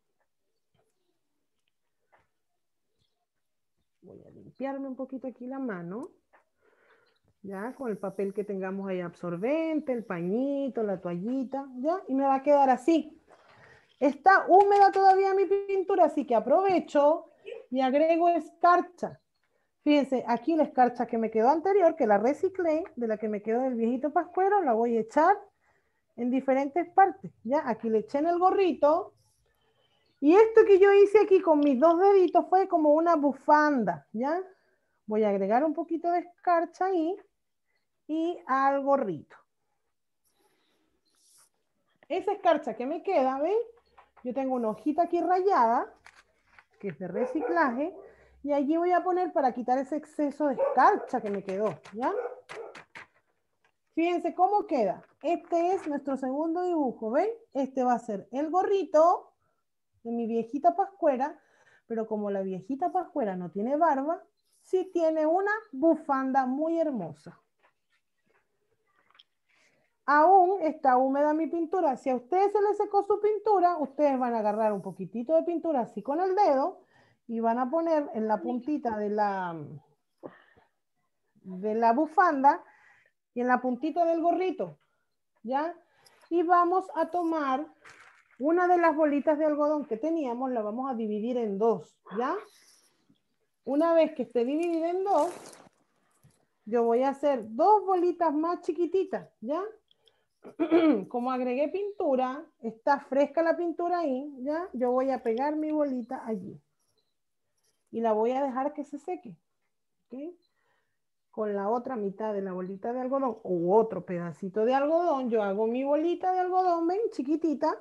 Voy a limpiarme un poquito aquí la mano, ¿ya? Con el papel que tengamos ahí absorbente, el pañito, la toallita, ¿ya? Y me va a quedar así. Está húmeda todavía mi pintura, así que aprovecho y agrego escarcha. Fíjense, aquí la escarcha que me quedó anterior, que la reciclé, de la que me quedó del viejito pascuero, la voy a echar en diferentes partes. ¿Ya? Aquí le eché en el gorrito. Y esto que yo hice aquí con mis dos deditos fue como una bufanda. ¿Ya? Voy a agregar un poquito de escarcha ahí y al gorrito. Esa escarcha que me queda, ¿ven? Yo tengo una hojita aquí rayada, que es de reciclaje, y allí voy a poner para quitar ese exceso de escarcha que me quedó, ¿ya? Fíjense cómo queda. Este es nuestro segundo dibujo, ¿ven? Este va a ser el gorrito de mi viejita pascuera, pero como la viejita pascuera no tiene barba, sí tiene una bufanda muy hermosa. Aún está húmeda mi pintura. Si a ustedes se les secó su pintura, ustedes van a agarrar un poquitito de pintura así con el dedo y van a poner en la puntita de la, de la bufanda y en la puntita del gorrito, ¿ya? Y vamos a tomar una de las bolitas de algodón que teníamos, la vamos a dividir en dos, ¿ya? Una vez que esté dividida en dos, yo voy a hacer dos bolitas más chiquititas, ¿ya? Como agregué pintura, está fresca la pintura ahí, ¿ya? Yo voy a pegar mi bolita allí. Y la voy a dejar que se seque, ¿ok? Con la otra mitad de la bolita de algodón u otro pedacito de algodón, yo hago mi bolita de algodón, ven, chiquitita.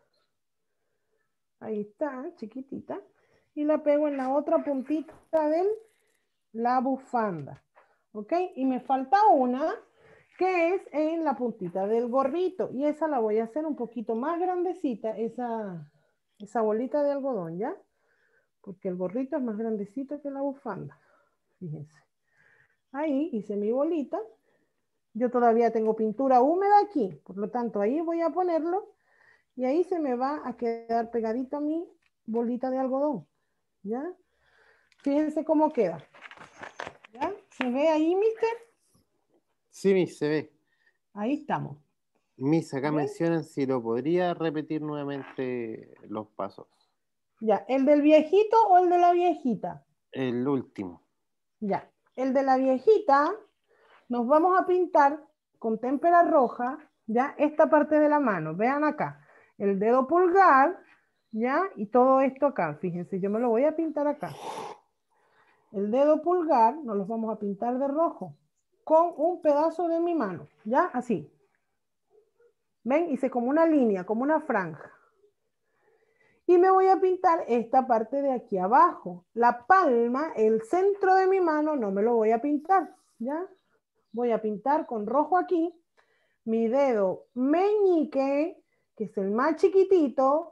Ahí está, chiquitita. Y la pego en la otra puntita de la bufanda, ¿ok? Y me falta una que es en la puntita del gorrito. Y esa la voy a hacer un poquito más grandecita, esa, esa bolita de algodón, ¿ya? Porque el gorrito es más grandecito que la bufanda. Fíjense. Ahí hice mi bolita. Yo todavía tengo pintura húmeda aquí, por lo tanto ahí voy a ponerlo y ahí se me va a quedar pegadita mi bolita de algodón, ¿ya? Fíjense cómo queda. ¿Ya? ¿Se ve ahí, mister? Sí, Miss, se ve. Ahí estamos. Miss, acá ¿Ven? mencionan si lo podría repetir nuevamente los pasos. Ya, ¿el del viejito o el de la viejita? El último. Ya, el de la viejita nos vamos a pintar con témpera roja, ya, esta parte de la mano. Vean acá, el dedo pulgar, ya, y todo esto acá. Fíjense, yo me lo voy a pintar acá. El dedo pulgar nos los vamos a pintar de rojo con un pedazo de mi mano, ya, así. ¿Ven? Hice como una línea, como una franja. Y me voy a pintar esta parte de aquí abajo. La palma, el centro de mi mano, no me lo voy a pintar, ¿ya? Voy a pintar con rojo aquí. Mi dedo meñique, que es el más chiquitito,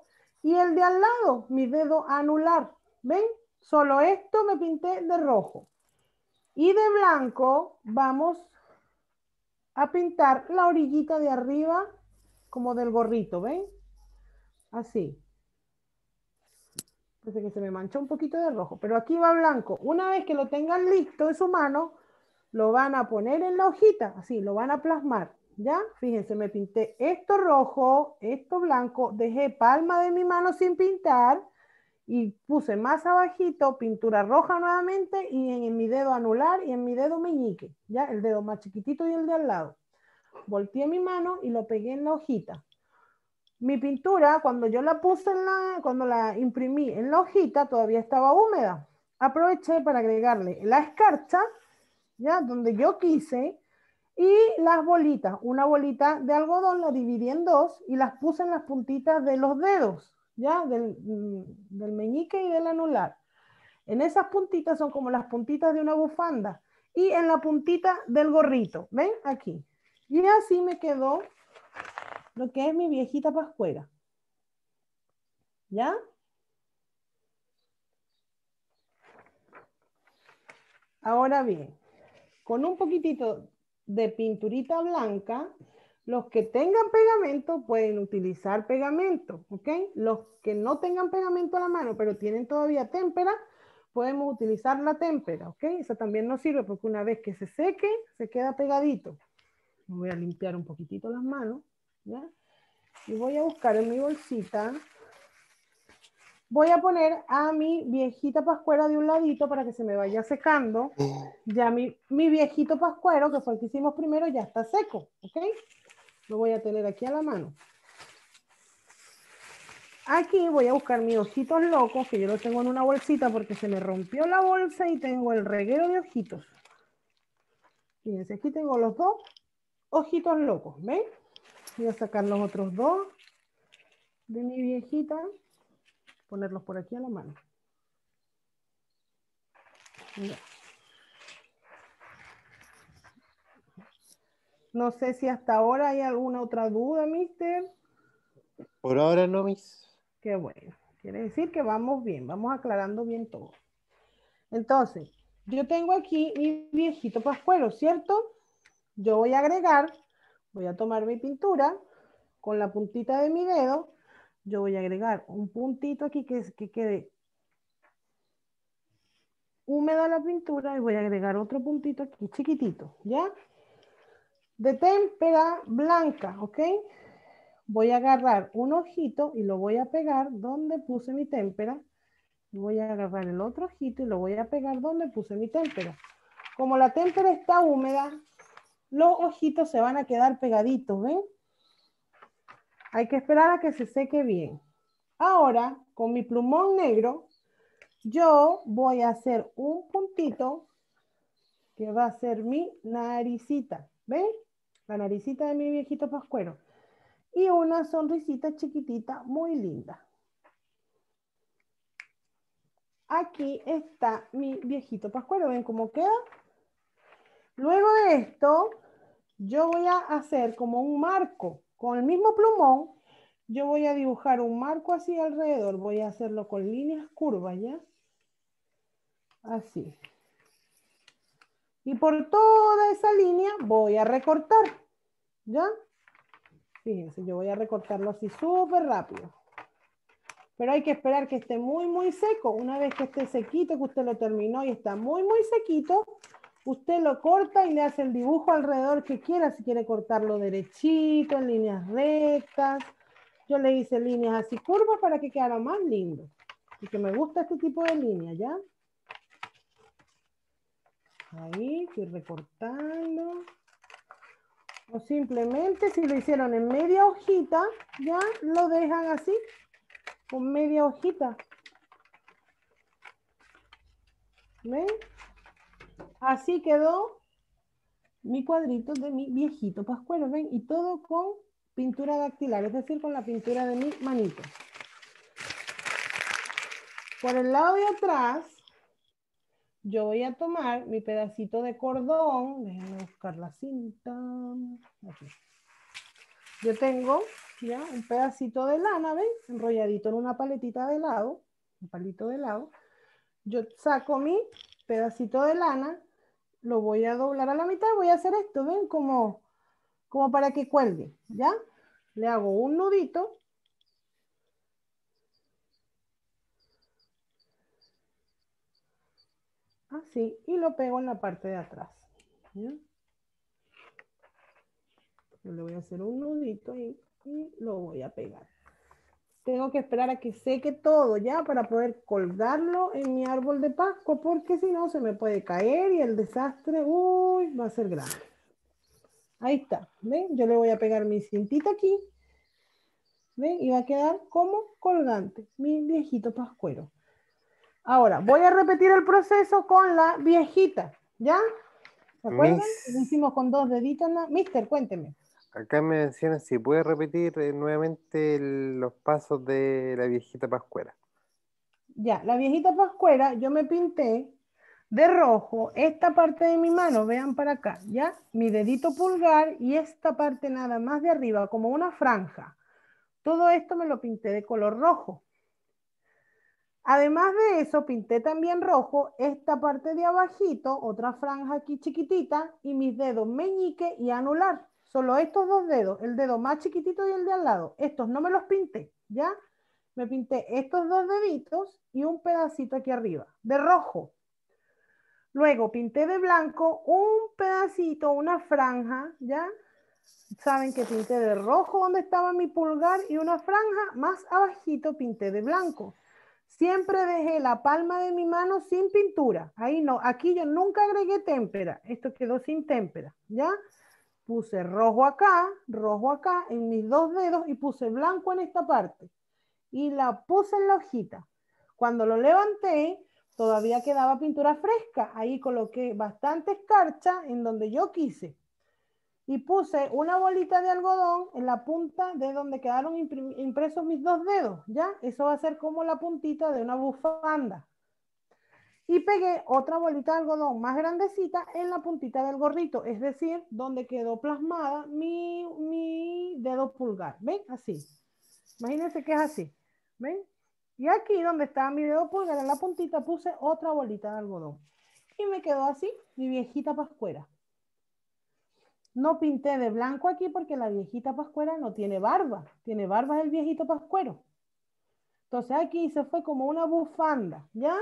Y el de al lado, mi dedo anular. ¿Ven? Solo esto me pinté de rojo. Y de blanco vamos a pintar la orillita de arriba como del gorrito, ¿ven? Así. Parece que se me manchó un poquito de rojo, pero aquí va blanco. Una vez que lo tengan listo en su mano, lo van a poner en la hojita, así, lo van a plasmar, ¿ya? Fíjense, me pinté esto rojo, esto blanco, dejé palma de mi mano sin pintar y puse más abajito pintura roja nuevamente y en, en mi dedo anular y en mi dedo meñique, ¿ya? El dedo más chiquitito y el de al lado. Volteé mi mano y lo pegué en la hojita. Mi pintura, cuando yo la puse en la, cuando la imprimí en la hojita, todavía estaba húmeda. Aproveché para agregarle la escarcha, ¿ya? Donde yo quise, y las bolitas. Una bolita de algodón la dividí en dos y las puse en las puntitas de los dedos, ¿ya? Del, del meñique y del anular. En esas puntitas son como las puntitas de una bufanda. Y en la puntita del gorrito, ¿ven? Aquí. Y así me quedó lo que es mi viejita pascuera. ¿Ya? Ahora bien, con un poquitito de pinturita blanca, los que tengan pegamento pueden utilizar pegamento, ¿ok? Los que no tengan pegamento a la mano, pero tienen todavía témpera, podemos utilizar la témpera, ¿ok? Esa también nos sirve porque una vez que se seque, se queda pegadito. Voy a limpiar un poquitito las manos, ¿ya? Y voy a buscar en mi bolsita. Voy a poner a mi viejita pascuera de un ladito para que se me vaya secando. Ya mi, mi viejito pascuero, que fue el que hicimos primero, ya está seco, ¿ok? Lo voy a tener aquí a la mano. Aquí voy a buscar mis ojitos locos, que yo los tengo en una bolsita porque se me rompió la bolsa y tengo el reguero de ojitos. Fíjense, aquí tengo los dos ojitos locos, ¿ven? Voy a sacar los otros dos de mi viejita, ponerlos por aquí a la mano. Mira. No sé si hasta ahora hay alguna otra duda, mister. Por ahora no, Miss. Qué bueno. Quiere decir que vamos bien, vamos aclarando bien todo. Entonces, yo tengo aquí mi viejito pascuero, ¿cierto? Yo voy a agregar, voy a tomar mi pintura con la puntita de mi dedo. Yo voy a agregar un puntito aquí que, que quede húmeda la pintura y voy a agregar otro puntito aquí chiquitito, ¿ya? De témpera blanca, ¿ok? Voy a agarrar un ojito y lo voy a pegar donde puse mi témpera. Voy a agarrar el otro ojito y lo voy a pegar donde puse mi témpera. Como la témpera está húmeda, los ojitos se van a quedar pegaditos, ¿ven? Hay que esperar a que se seque bien. Ahora, con mi plumón negro, yo voy a hacer un puntito que va a ser mi naricita, ¿ven? La naricita de mi viejito pascuero. Y una sonrisita chiquitita, muy linda. Aquí está mi viejito pascuero, ¿ven cómo queda? Luego de esto, yo voy a hacer como un marco. Con el mismo plumón, yo voy a dibujar un marco así alrededor. Voy a hacerlo con líneas curvas, ¿ya? Así. Y por toda esa línea voy a recortar, ¿ya? Fíjense, yo voy a recortarlo así súper rápido. Pero hay que esperar que esté muy, muy seco. Una vez que esté sequito, que usted lo terminó y está muy, muy sequito, usted lo corta y le hace el dibujo alrededor que quiera. Si quiere cortarlo derechito, en líneas rectas. Yo le hice líneas así curvas para que quedara más lindo. Y que me gusta este tipo de línea, ¿ya? Ahí, estoy recortando. O simplemente, si lo hicieron en media hojita, ya lo dejan así, con media hojita. ¿Ven? Así quedó mi cuadrito de mi viejito pascuero, ¿ven? Y todo con pintura dactilar, es decir, con la pintura de mi manito. Por el lado de atrás, yo voy a tomar mi pedacito de cordón. Déjenme buscar la cinta. Aquí. yo tengo ya un pedacito de lana, ¿ven? Enrolladito en una paletita de helado, un palito de helado. Yo saco mi pedacito de lana, lo voy a doblar a la mitad, voy a hacer esto, ¿ven? Como, como para que cuelgue, ¿ya? Le hago un nudito. Así, y lo pego en la parte de atrás, ¿ya? Yo le voy a hacer un nudito ahí y lo voy a pegar. Tengo que esperar a que seque todo ya para poder colgarlo en mi árbol de Pascua, porque si no se me puede caer y el desastre, uy, va a ser grande. Ahí está, ¿ven? Yo le voy a pegar mi cintita aquí, ¿ven? Y va a quedar como colgante, mi viejito pascuero. Ahora, voy a repetir el proceso con la viejita, ¿ya? ¿Se acuerdan? Lo Miss, hicimos con dos deditos. ¿No? Mister, cuénteme. acá me mencionan si puede repetir eh, nuevamente el- los pasos de la viejita pascuera. Ya, la viejita pascuera, yo me pinté de rojo esta parte de mi mano, vean para acá, ¿ya? Mi dedito pulgar y esta parte nada más de arriba, como una franja. Todo esto me lo pinté de color rojo. Además de eso, pinté también rojo esta parte de abajito, otra franja aquí chiquitita, y mis dedos meñique y anular. Solo estos dos dedos, el dedo más chiquitito y el de al lado. Estos no me los pinté, ¿ya? Me pinté estos dos deditos y un pedacito aquí arriba, de rojo. Luego pinté de blanco un pedacito, una franja, ¿ya? Saben que pinté de rojo donde estaba mi pulgar y una franja más abajito pinté de blanco. Siempre dejé la palma de mi mano sin pintura. Ahí no, aquí yo nunca agregué témpera. Esto quedó sin témpera, ¿ya? Puse rojo acá, rojo acá en mis dos dedos y puse blanco en esta parte. Y la puse en la hojita. Cuando lo levanté, todavía quedaba pintura fresca. Ahí coloqué bastante escarcha en donde yo quise. Y puse una bolita de algodón en la punta de donde quedaron impresos mis dos dedos, ¿ya? Eso va a ser como la puntita de una bufanda. Y pegué otra bolita de algodón más grandecita en la puntita del gorrito, es decir, donde quedó plasmada mi, mi dedo pulgar. ¿Ven? Así. Imagínense que es así. ¿Ven? Y aquí donde estaba mi dedo pulgar en la puntita puse otra bolita de algodón. Y me quedó así mi viejita pascuera. No pinté de blanco aquí porque la viejita pascuera no tiene barba. Tiene barba el viejito pascuero. Entonces aquí se fue como una bufanda, ¿ya?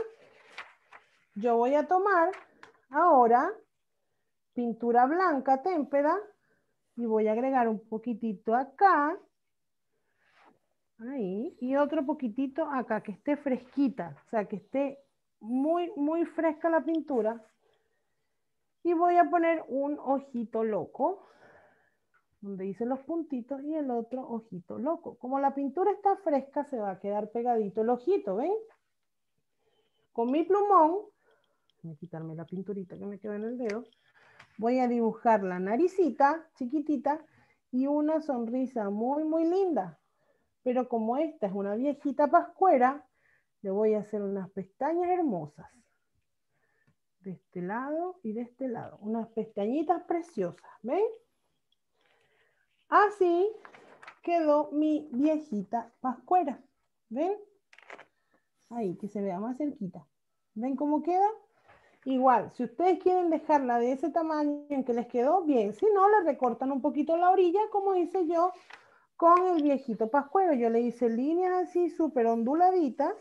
Yo voy a tomar ahora pintura blanca témpera y voy a agregar un poquitito acá. Ahí. Y otro poquitito acá, que esté fresquita. O sea, que esté muy, muy fresca la pintura. Y voy a poner un ojito loco, donde hice los puntitos, y el otro ojito loco. Como la pintura está fresca, se va a quedar pegadito el ojito, ¿ven? Con mi plumón, voy a quitarme la pinturita que me quedó en el dedo, voy a dibujar la naricita chiquitita y una sonrisa muy, muy linda. Pero como esta es una viejita pascuera, le voy a hacer unas pestañas hermosas. De este lado y de este lado. Unas pestañitas preciosas, ¿ven? Así quedó mi viejita pascuera. ¿Ven? Ahí, que se vea más cerquita. ¿Ven cómo queda? Igual, si ustedes quieren dejarla de ese tamaño en que les quedó, bien. Si no, le recortan un poquito la orilla, como hice yo con el viejito pascuero. Yo le hice líneas así súper onduladitas.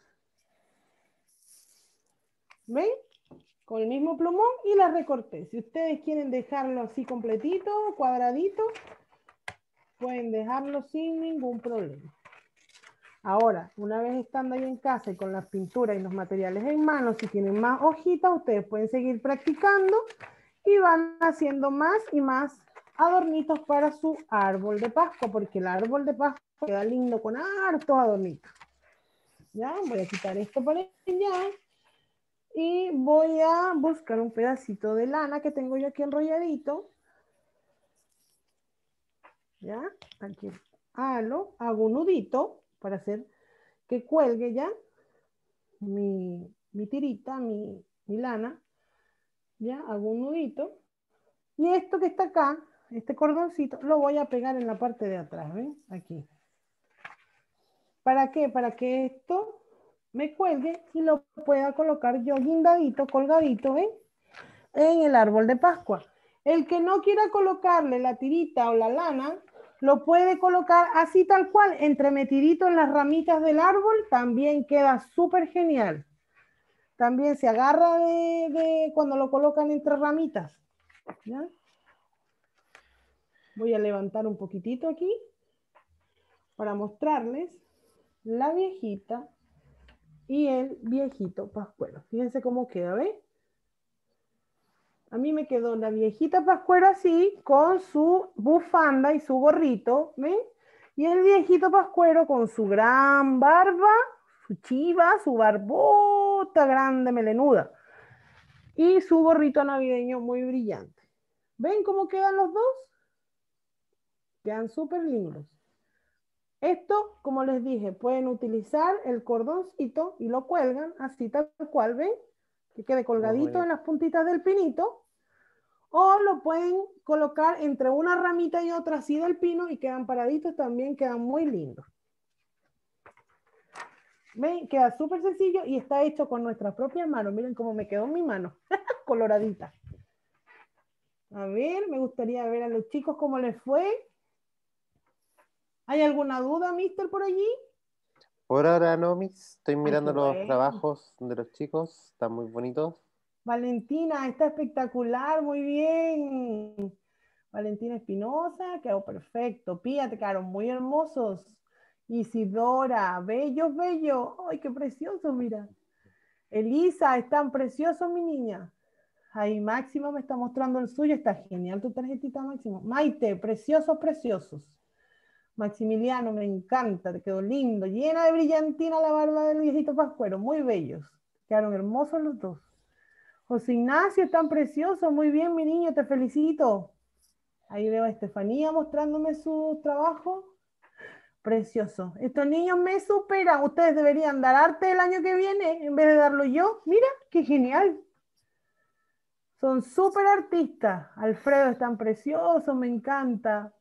¿Ven? Con el mismo plumón y las recorté. Si ustedes quieren dejarlo así completito, cuadradito, pueden dejarlo sin ningún problema. Ahora, una vez estando ahí en casa y con las pinturas y los materiales en mano, si tienen más hojitas, ustedes pueden seguir practicando y van haciendo más y más adornitos para su árbol de Pascua, porque el árbol de Pascua queda lindo con hartos adornitos. Ya, voy a quitar esto para allá y voy a buscar un pedacito de lana que tengo yo aquí enrolladito. Ya, aquí halo, hago un nudito para hacer que cuelgue ya mi, mi tirita, mi, mi lana. Ya, hago un nudito. Y esto que está acá, este cordoncito, lo voy a pegar en la parte de atrás, ¿ven? Aquí. ¿Para qué? Para que esto me cuelgue y lo pueda colocar yo guindadito, colgadito, ¿ven? En el árbol de Pascua. El que no quiera colocarle la tirita o la lana, lo puede colocar así tal cual, entremetidito en las ramitas del árbol, también queda súper genial. También se agarra de, de cuando lo colocan entre ramitas. ¿Ya? Voy a levantar un poquitito aquí para mostrarles la viejita y el viejito pascuero. Fíjense cómo queda, ¿ven? A mí me quedó la viejita pascuero así, con su bufanda y su gorrito, ¿ven? Y el viejito pascuero con su gran barba, su chiva, su barbota grande, melenuda. Y su gorrito navideño muy brillante. ¿Ven cómo quedan los dos? Quedan súper lindos. Esto, como les dije, pueden utilizar el cordoncito y lo cuelgan así tal cual, ¿ven? Que quede colgadito en las puntitas del pinito. O lo pueden colocar entre una ramita y otra así del pino y quedan paraditos, también quedan muy lindos. ¿Ven? Queda súper sencillo y está hecho con nuestras propias manos. Miren cómo me quedó mi mano, coloradita. A ver, me gustaría ver a los chicos cómo les fue. ¿Hay alguna duda, mister, por allí? Por ahora no, Miss. Estoy Ay, mirando qué los bueno. trabajos de los chicos. Están muy bonitos. Valentina, está espectacular, muy bien. Valentina Espinosa, quedó perfecto. Pía, te quedaron muy hermosos. Isidora, bellos, bellos. Ay, qué precioso, mira. Elisa, están preciosos, mi niña. Ahí Máximo me está mostrando el suyo. Está genial tu tarjetita, Máximo. Maite, preciosos, preciosos. Maximiliano, me encanta, te quedó lindo. Llena de brillantina la barba del viejito pascuero. Muy bellos. Quedaron hermosos los dos. José Ignacio, tan precioso. Muy bien, mi niño, te felicito. Ahí veo a Estefanía mostrándome su trabajo. Precioso. Estos niños me superan. Ustedes deberían dar arte el año que viene en vez de darlo yo. Mira, qué genial. Son súper artistas. Alfredo es tan precioso, me encanta.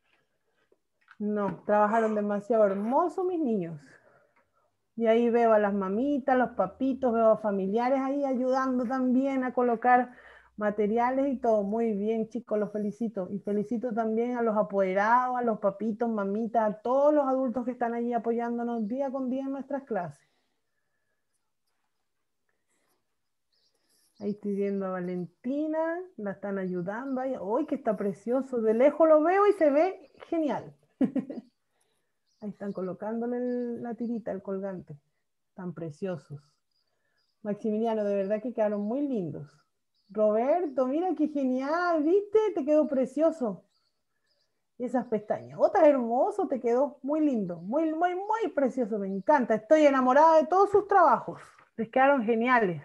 No, trabajaron demasiado hermoso mis niños. Y ahí veo a las mamitas, los papitos, veo a familiares ahí ayudando también a colocar materiales y todo. Muy bien, chicos, los felicito. Y felicito también a los apoderados, a los papitos, mamitas, a todos los adultos que están allí apoyándonos día con día en nuestras clases. Ahí estoy viendo a Valentina, la están ayudando. Ahí. ¡Uy, que está precioso! De lejos lo veo y se ve genial. Ahí están colocándole el, la tirita, el colgante. Tan preciosos. Maximiliano, de verdad que quedaron muy lindos. Roberto, mira qué genial, ¿viste? Te quedó precioso. Esas pestañotas, hermoso, te quedó muy lindo, muy, muy, muy precioso, me encanta. Estoy enamorada de todos sus trabajos. Les quedaron geniales.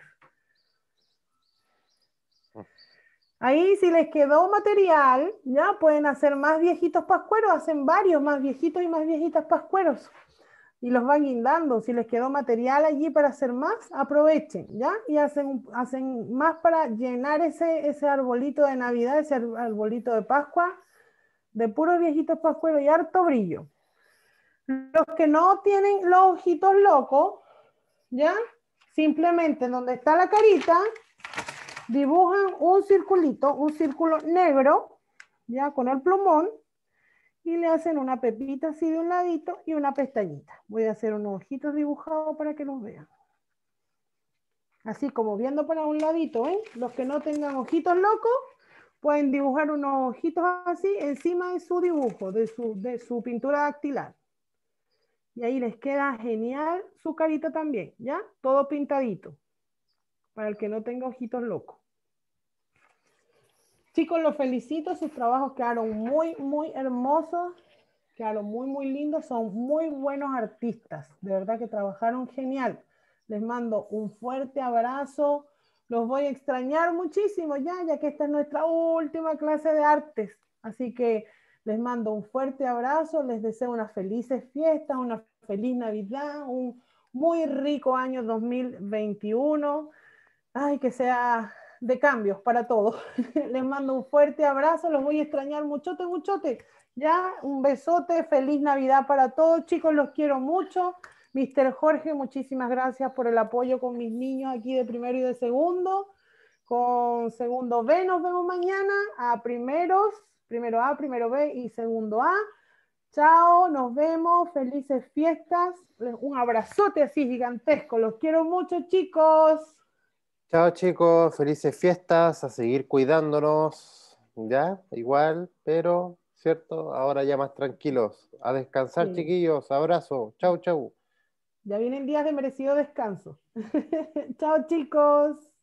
Ahí si les quedó material, ya pueden hacer más viejitos pascueros, hacen varios más viejitos y más viejitas pascueros. Y los van guindando. Si les quedó material allí para hacer más, aprovechen, ¿ya? Y hacen, hacen más para llenar ese, ese arbolito de Navidad, ese arbolito de Pascua, de puros viejitos pascueros y harto brillo. Los que no tienen los ojitos locos, ¿ya? Simplemente donde está la carita, dibujan un circulito, un círculo negro, ¿ya? Con el plumón. Y le hacen una pepita así de un ladito y una pestañita. Voy a hacer unos ojitos dibujados para que los vean. Así como viendo para un ladito, ¿eh? Los que no tengan ojitos locos, pueden dibujar unos ojitos así encima de su dibujo, de su, de su pintura dactilar. Y ahí les queda genial su carita también, ¿ya? Todo pintadito, para el que no tenga ojitos locos. Chicos, los felicito, sus trabajos quedaron muy, muy hermosos. Quedaron muy, muy lindos, son muy buenos artistas, de verdad que trabajaron genial. Les mando un fuerte abrazo, los voy a extrañar muchísimo ya, ya que esta es nuestra última clase de artes. Así que les mando un fuerte abrazo, les deseo unas felices fiestas, una feliz Navidad, un muy rico año dos mil veintiuno. Ay, que sea de cambios para todos. Les mando un fuerte abrazo, los voy a extrañar muchote, muchote. Ya, un besote, feliz Navidad para todos, chicos, los quiero mucho. mister Jorge, muchísimas gracias por el apoyo con mis niños aquí de primero y de segundo. Con segundo B nos vemos mañana, a primeros, primero A, primero B y segundo A. Chao, nos vemos, felices fiestas. Un abrazote así gigantesco, los quiero mucho, chicos. Chao chicos, felices fiestas, a seguir cuidándonos, ya, igual, pero, ¿cierto? Ahora ya más tranquilos. A descansar, Sí. chiquillos, abrazo, chau, chau. Ya vienen días de merecido descanso. Chao, chicos.